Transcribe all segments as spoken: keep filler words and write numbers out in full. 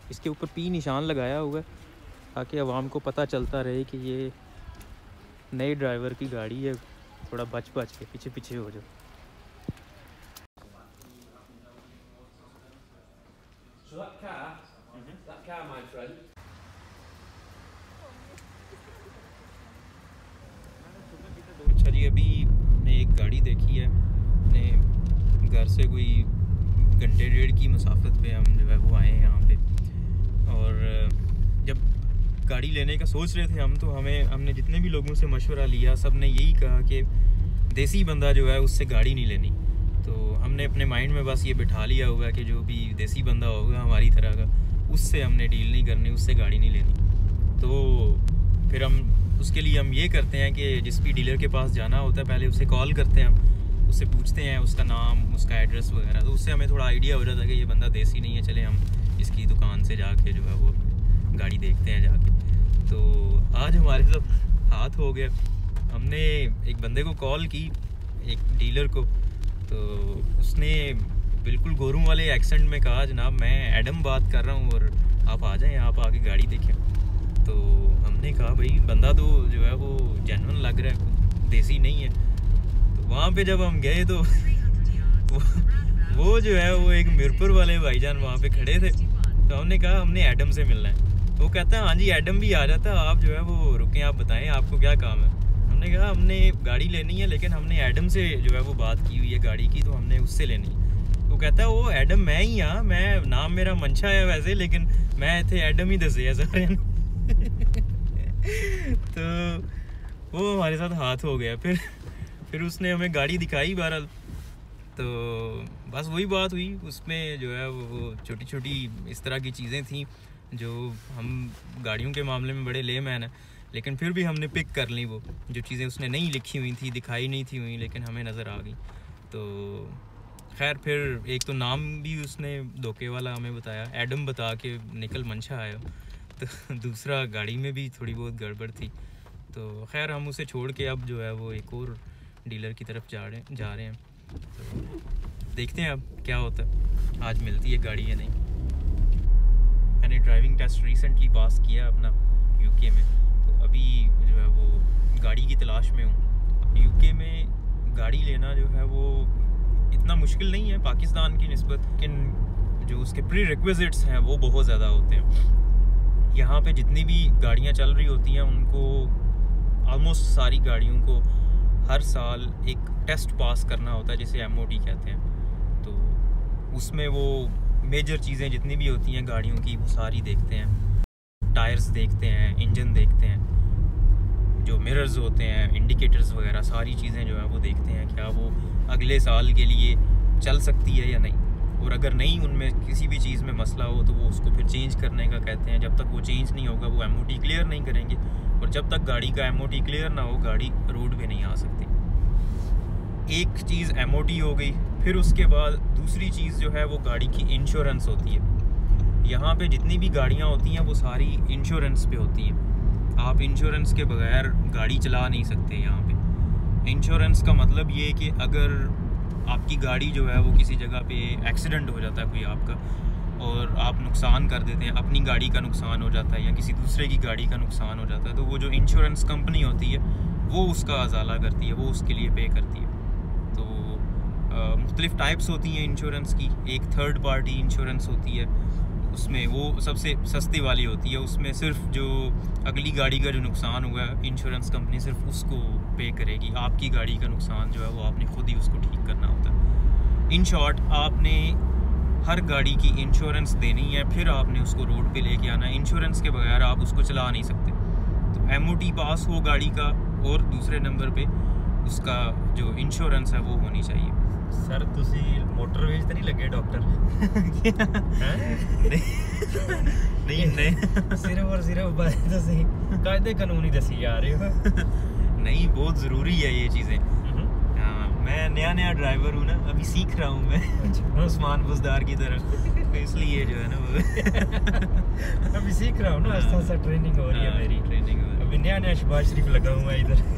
इसके ऊपर पी निशान लगाया हुआ है ताकि आवाम को पता चलता रहे कि ये नए ड्राइवर की गाड़ी है, थोड़ा बच बच के पीछे पीछे हो जाओ। So that car, mm-hmm. that car, my friend. अच्छा जी, अभी हमने एक गाड़ी देखी है, अपने घर से कोई घंटे डेढ़ की मुसाफत पे हम जो है वो आए हैं यहाँ पे। और जब गाड़ी लेने का सोच रहे थे हम, तो हमें हमने जितने भी लोगों से मशवरा लिया, सब ने यही कहा कि देसी बंदा जो है उससे गाड़ी नहीं लेनी। तो हमने अपने माइंड में बस ये बिठा लिया हुआ है कि जो भी देसी बंदा होगा हमारी तरह का, उससे हमने डील नहीं करनी, उससे गाड़ी नहीं लेनी। तो फिर हम उसके लिए हम ये करते हैं कि जिस भी डीलर के पास जाना होता है पहले उसे कॉल करते हैं, हम उससे पूछते हैं उसका नाम, उसका एड्रेस वगैरह, तो उससे हमें थोड़ा आइडिया हो जाता है कि ये बंदा देसी नहीं है, चले हम इसकी दुकान से जाके जो है वो गाड़ी देखते हैं जाके। तो आज हमारे साथ हाथ हो गया, हमने एक बंदे को कॉल की, एक डीलर को, तो उसने बिल्कुल गोरू वाले एक्सेंट में कहा, जनाब मैं एडम बात कर रहा हूँ और आप आ जाएं, आप आके गाड़ी देखें। तो हमने कहा भाई बंदा तो जो है वो जेन्युइन लग रहा है, देसी नहीं है। तो वहाँ पे जब हम गए तो वो, वो जो है वो एक मीरपुर वाले भाईजान वहाँ पे खड़े थे। तो हमने कहा हमने एडम से मिलना है। तो वो कहता है हाँ जी एडम भी आ जाता है, आप जो है वो रुकें, आप बताएं आपको क्या काम है। हमने कहा हमने गाड़ी लेनी है, लेकिन हमने एडम से जो है वो बात की हुई है गाड़ी की, तो हमने उससे लेनी है। तो कहता है वो एडम मैं ही हाँ, मैं नाम मेरा मंशा है वैसे, लेकिन मैं इतने एडम ही दसे है सारे। तो वो हमारे साथ हाथ हो गया। फिर फिर उसने हमें गाड़ी दिखाई बहरहाल। तो बस वही बात हुई, उसमें जो है वो छोटी छोटी इस तरह की चीज़ें थी जो हम गाड़ियों के मामले में बड़े लेमैन हैं, लेकिन फिर भी हमने पिक कर ली। वो जो चीज़ें उसने नहीं लिखी हुई थी, दिखाई नहीं थी हुई, लेकिन हमें नज़र आ गई। तो खैर फिर एक तो नाम भी उसने धोखे वाला हमें बताया, एडम बता के निकल मंशा आया। तो दूसरा गाड़ी में भी थोड़ी बहुत गड़बड़ थी। तो खैर हम उसे छोड़ के अब जो है वो एक और डीलर की तरफ जा रहे जा रहे हैं। तो देखते हैं अब क्या होता है, आज मिलती है गाड़ी या नहीं। मैंने ड्राइविंग टेस्ट रिसेंटली पास किया अपना यूके में, तो अभी जो है वो गाड़ी की तलाश में हूँ। यूके में गाड़ी लेना जो है वो इतना मुश्किल नहीं है पाकिस्तान की निस्बत, लेकिन जो उसके प्री रिक्विजिट्स हैं वो बहुत ज़्यादा होते हैं। यहाँ पे जितनी भी गाड़ियाँ चल रही होती हैं उनको, ऑलमोस्ट सारी गाड़ियों को हर साल एक टेस्ट पास करना होता है जिसे एम ओ टी कहते हैं। तो उसमें वो मेजर चीज़ें जितनी भी होती हैं गाड़ियों की वो सारी देखते हैं, टायर्स देखते हैं, इंजन देखते हैं, जो मिरर्स होते हैं, इंडिकेटर्स वगैरह, सारी चीज़ें जो है वो देखते हैं क्या वो अगले साल के लिए चल सकती है या नहीं। और अगर नहीं उनमें किसी भी चीज़ में मसला हो तो वो उसको फिर चेंज करने का कहते हैं। जब तक वो चेंज नहीं होगा वो एम ओ टी क्लियर नहीं करेंगे, और जब तक गाड़ी का एम ओ टी क्लियर ना हो गाड़ी रोड पे नहीं आ सकती। एक चीज़ एम ओ टी हो गई, फिर उसके बाद दूसरी चीज़ जो है वो गाड़ी की इंश्योरेंस होती है। यहाँ पे जितनी भी गाड़ियाँ होती हैं वो सारी इंश्योरेंस पे होती हैं। आप इंश्योरेंस के बगैर गाड़ी चला नहीं सकते यहाँ पे। इंश्योरेंस का मतलब ये कि अगर आपकी गाड़ी जो है वो किसी जगह पे एक्सीडेंट हो जाता है कोई आपका, और आप नुकसान कर देते हैं, अपनी गाड़ी का नुकसान हो जाता है या किसी दूसरे की गाड़ी का नुकसान हो जाता है, तो वो जो इंश्योरेंस कंपनी होती है वो उसका अजाला करती है, वो उसके लिए पे करती है। तो मुख्तलिफ़ टाइप्स होती हैं इंश्योरेंस की। एक थर्ड पार्टी इंश्योरेंस होती है, उसमें वो सबसे सस्ती वाली होती है। उसमें सिर्फ जो अगली गाड़ी का जो नुकसान हुआ है इंश्योरेंस कंपनी सिर्फ उसको पे करेगी, आपकी गाड़ी का नुकसान जो है वो आपने खुद ही उसको ठीक करना होता है। इन शॉर्ट आपने हर गाड़ी की इंश्योरेंस देनी है, फिर आपने उसको रोड पे लेके आना है। इंश्योरेंस के बगैर आप उसको चला नहीं सकते। तो एम ओ टी पास हो गाड़ी का, और दूसरे नंबर पे उसका जो इंश्योरेंस है वो होनी चाहिए। सर तुसी मोटरवेज तो नहीं लगे डॉक्टर? नहीं नहीं सिर्फ और सिर्फ बात तो सही कायदे कानून ही दसी जा रहे हो। नहीं, बहुत ज़रूरी है ये चीज़ें। हाँ, मैं नया नया ड्राइवर हूँ ना, अभी सीख रहा हूँ मैं उस्मान बुजदार की तरह, तो इसलिए जो है ना वो अभी सीख रहा हूँ ना, आस्ता आस्ता ट्रेनिंग हो रही है मेरी। ट्रेनिंग हो रही है। अभी नया नया शहबाज शरीफ लगा हुआ है इधर।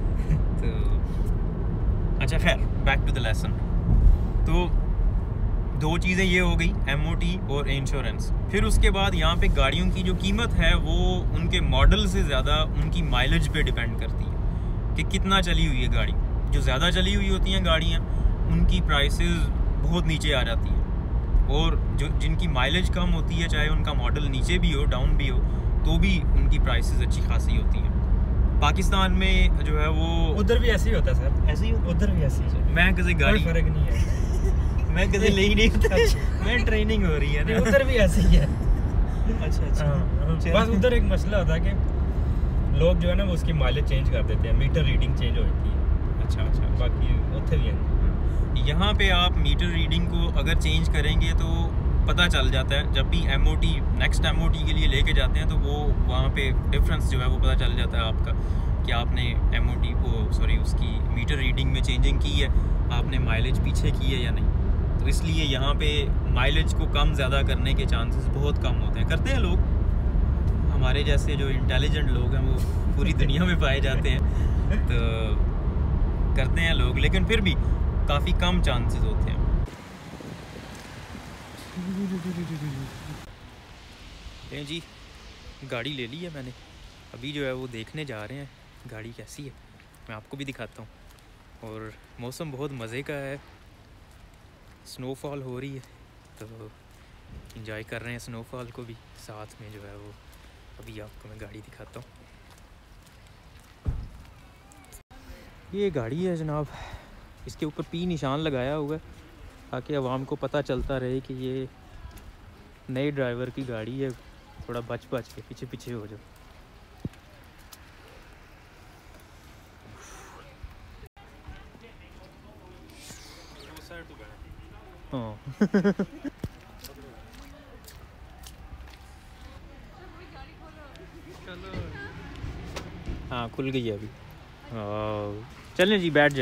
तो अच्छा खैर, बैक टू द लेसन। तो दो चीज़ें ये हो गई, एमओटी और इंश्योरेंस। फिर उसके बाद यहाँ पे गाड़ियों की जो कीमत है वो उनके मॉडल से ज़्यादा उनकी माइलेज पे डिपेंड करती है कि कितना चली हुई है गाड़ी। जो ज़्यादा चली हुई होती हैं गाड़ियाँ उनकी प्राइसेस बहुत नीचे आ जाती हैं, और जो जिनकी माइलेज कम होती है, चाहे उनका मॉडल नीचे भी हो डाउन भी हो, तो भी उनकी प्राइसेस अच्छी खासी होती हैं। पाकिस्तान में जो है वो उधर भी ऐसे ही होता है सर, ऐसे ही होता उधर भी ऐसे ही है, मैं किसी गाड़ी कोई फर्क नहीं है। मैं कभी ले ही नहीं होता। मैं ट्रेनिंग हो रही है ना, उधर भी ऐसे ही है। अच्छा अच्छा हाँ, बस उधर एक मसला होता है कि लोग जो है ना वो उसकी माइलेज चेंज कर देते हैं, मीटर रीडिंग चेंज हो जाती है। अच्छा अच्छा बाकी उत्थे भी है। यहाँ पे आप मीटर रीडिंग को अगर चेंज करेंगे तो पता चल जाता है। जब भी एमओटी नेक्स्ट एमओटी के लिए लेके जाते हैं तो वो वहाँ पे डिफरेंस जो है वो पता चल जाता है आपका कि आपने एमओटी को सॉरी उसकी मीटर रीडिंग में चेंजिंग की है, आपने माइलेज पीछे की है या नहीं। तो इसलिए यहाँ पे माइलेज को कम ज़्यादा करने के चांसेस बहुत कम होते हैं। करते हैं लोग, हमारे जैसे जो इंटेलिजेंट लोग हैं वो पूरी दुनिया में पाए जाते हैं, तो करते हैं लोग, लेकिन फिर भी काफ़ी कम चांसेस होते हैं। लें जी, गाड़ी ले ली है मैंने, अभी जो है वो देखने जा रहे हैं गाड़ी कैसी है, मैं आपको भी दिखाता हूँ। और मौसम बहुत मज़े का है, स्नोफॉल हो रही है तो एंजॉय कर रहे हैं स्नोफॉल को भी साथ में जो है वो। अभी आपको मैं गाड़ी दिखाता हूँ। ये गाड़ी है जनाब, इसके ऊपर पी निशान लगाया हुआ है ताकि आवाम को पता चलता रहे कि ये नए ड्राइवर की गाड़ी है, थोड़ा बच बच के पीछे पीछे हो जाओ। हाँ हाँ खुल गई है अभी। चलें जी, बैठ जाए।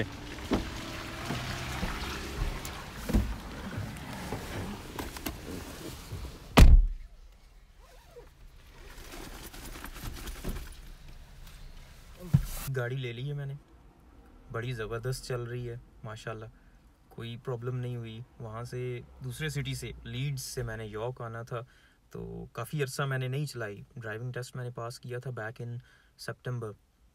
गाड़ी ले ली है मैंने, बड़ी ज़बरदस्त चल रही है माशाल्लाह, कोई प्रॉब्लम नहीं हुई। वहाँ से दूसरे सिटी से लीड्स से मैंने यॉर्क आना था तो काफ़ी अर्सा मैंने नहीं चलाई। ड्राइविंग टेस्ट मैंने पास किया था बैक इन सितंबर,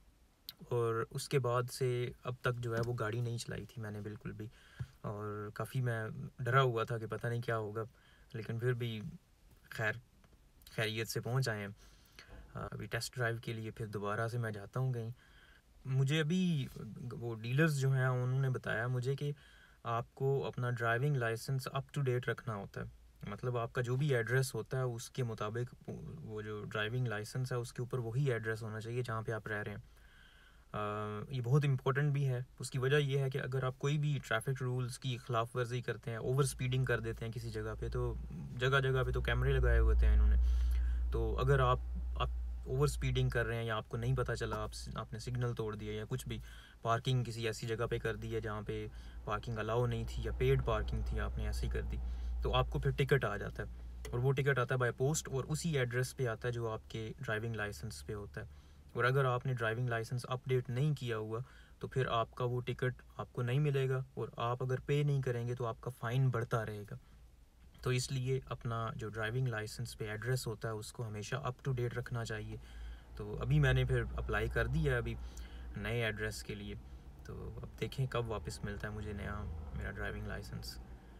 और उसके बाद से अब तक जो है वो गाड़ी नहीं चलाई थी मैंने बिल्कुल भी, और काफ़ी मैं डरा हुआ था कि पता नहीं क्या होगा, लेकिन फिर भी खैर खैरियत से पहुँच आए हैं। अभी टेस्ट ड्राइव के लिए फिर दोबारा से मैं जाता हूँ कहीं। मुझे अभी वो डीलर्स जो हैं उन्होंने बताया मुझे कि आपको अपना driving license up to date रखना होता है, मतलब आपका जो भी एड्रेस होता है उसके मुताबिक वो जो ड्राइविंग लाइसेंस है उसके ऊपर वही एड्रेस होना चाहिए जहाँ पे आप रह रहे हैं। Uh, ये बहुत इंपॉर्टेंट भी है। उसकी वजह ये है कि अगर आप कोई भी ट्रैफिक रूल्स की खिलाफ वर्जी करते हैं, ओवर स्पीडिंग कर देते हैं किसी जगह पे, तो जगह जगह पे तो कैमरे लगाए हुए होते हैं इन्होंने, तो अगर आप आप ओवर स्पीडिंग कर रहे हैं या आपको नहीं पता चला, आप आपने सिग्नल तोड़ दिया या कुछ भी, पार्किंग किसी ऐसी जगह पे कर दी है जहाँ पे पार्किंग अलाउ नहीं थी या पेड पार्किंग थी, आपने ऐसे ही कर दी, तो आपको फिर टिकट आ जाता है, और वो टिकट आता है बाय पोस्ट और उसी एड्रेस पे आता है जो आपके ड्राइविंग लाइसेंस पे होता है। और अगर आपने ड्राइविंग लाइसेंस अपडेट नहीं किया हुआ तो फिर आपका वो टिकट आपको नहीं मिलेगा, और आप अगर पे नहीं करेंगे तो आपका फ़ाइन बढ़ता रहेगा। तो इसलिए अपना जो ड्राइविंग लाइसेंस पे एड्रेस होता है उसको हमेशा अप टू डेट रखना चाहिए। तो अभी मैंने फिर अप्लाई कर दिया अभी नए एड्रेस के लिए, तो अब देखें कब वापस मिलता है मुझे नया मेरा driving license.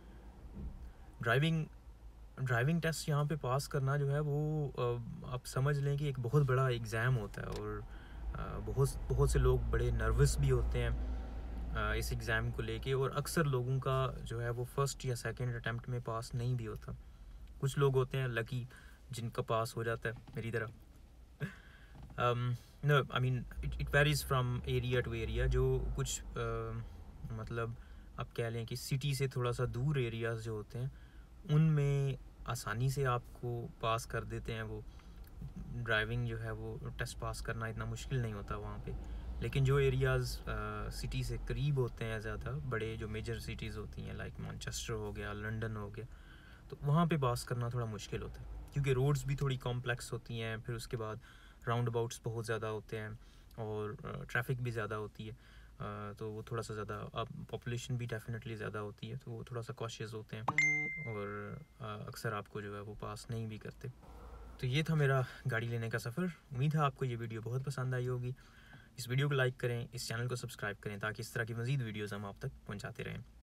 Driving driving test यहाँ पे पास करना जो है वो आप समझ लें कि एक बहुत बड़ा एग्ज़ाम होता है, और बहुत बहुत से लोग बड़े नर्वस भी होते हैं इस एग्ज़ाम को लेके, और अक्सर लोगों का जो है वो फर्स्ट या सेकंड अटैम्प्ट में पास नहीं भी होता। कुछ लोग होते हैं लकी जिनका पास हो जाता है मेरी तरह। No I mean it varies from area to area. जो कुछ uh, मतलब आप कह लें कि सिटी से थोड़ा सा दूर एरियाज़ जो होते हैं उनमें आसानी से आपको पास कर देते हैं, वो ड्राइविंग जो है वो टेस्ट पास करना इतना मुश्किल नहीं होता वहाँ पे। लेकिन जो एरियाज़ सिटी से करीब होते हैं ज़्यादा, बड़े जो मेजर सिटीज़ होती हैं लाइक मैनचेस्टर हो गया, लंदन हो गया, तो वहाँ पे पास करना थोड़ा मुश्किल होता है क्योंकि रोड्स भी थोड़ी कॉम्प्लेक्स होती हैं, फिर उसके बाद राउंड अबाउट्स बहुत ज़्यादा होते हैं और ट्रैफिक भी ज़्यादा होती है। तो वो थोड़ा सा ज़्यादा, अब पॉपुलेशन भी डेफिनेटली ज़्यादा होती है, तो वो थोड़ा सा कॉशियस होते हैं और अक्सर आपको जो है वो पास नहीं भी करते। तो ये था मेरा गाड़ी लेने का सफ़र। उम्मीद है आपको ये वीडियो बहुत पसंद आई होगी। इस वीडियो को लाइक करें, इस चैनल को सब्सक्राइब करें ताकि इस तरह की मज़ीद वीडियोज़ हम आप तक पहुँचाते रहें।